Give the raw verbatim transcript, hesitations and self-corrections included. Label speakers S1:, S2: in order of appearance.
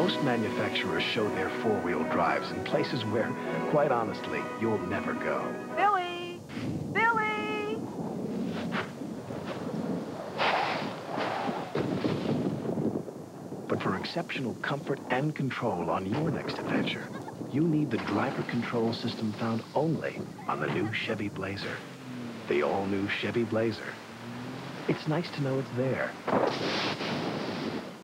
S1: Most manufacturers show their four-wheel drives in places where, quite honestly, you'll never go.
S2: Billy! Billy!
S1: But for exceptional comfort and control on your next adventure, you need the driver control system found only on the new Chevy Blazer. The all-new Chevy Blazer. It's nice to know it's there.